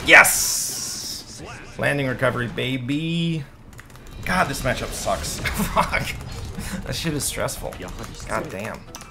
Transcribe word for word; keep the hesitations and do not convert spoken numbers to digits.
Yes! Landing recovery, baby. God, this matchup sucks. Fuck. That shit is stressful. God damn.